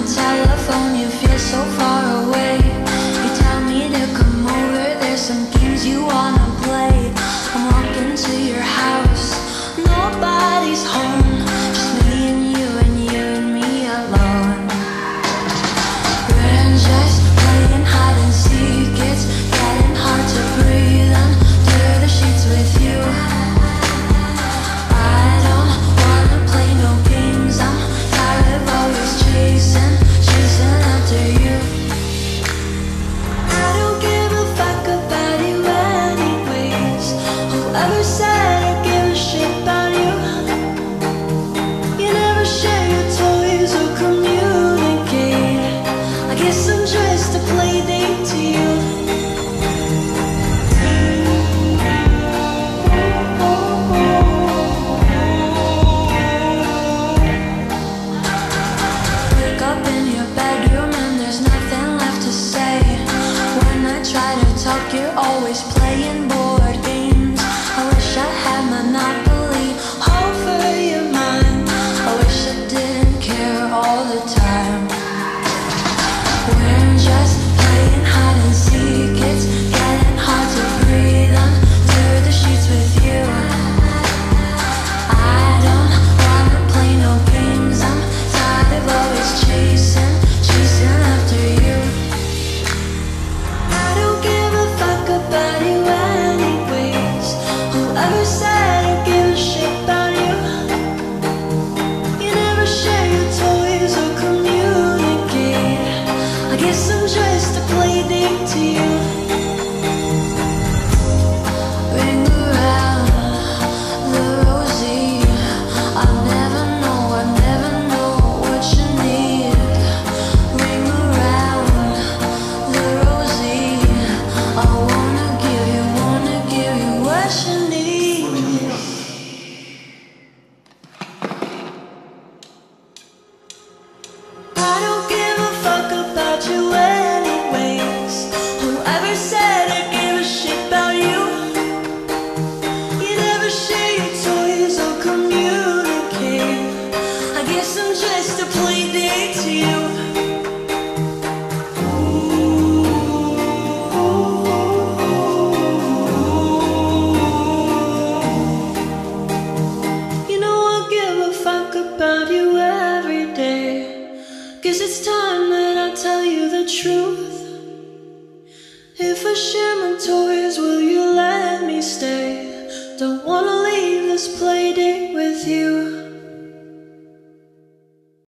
telephone, you feel so far away. You tell me to come over, there's some games you wanna play. I'm walking to your house, nobody's home, just me and you and me alone. We're just playing hide and seek, it's getting hard to breathe under the sheets with you. I don't wanna play no games, I'm tired of always chasing after you. I don't give a fuck about you anyways. Whoever said I give a shit about you? You never share your toys or communicate. I guess I'm just a play date to you. Wake up in your bedroom and there's nothing left to say. When I try to talk, you're always playing board games. I wish I had Monopoly over your mind. I wish I didn't care all the time. We're just playing hide and seek, it's getting hard to breathe under the sheets with you. I don't wanna play no games, I'm tired of always chasing after you. I don't give a fuck about you anyways. Whoever said I give a shit about you? You never share your toys or communicate. I guess I'm just a play date to you. Ring around the rosy, I never know what you need. Ring around the rosy, I wanna give you what you need. I don't give a fuck about you anyways. Whoever said I give a shit about you? You never share your toys or communicate. I guess I'm just a play date to you. You know I give a fuck about you every day. Guess it's time that I tell you the truth. If I share my toys, will you let me stay? Don't wanna leave this play date with you.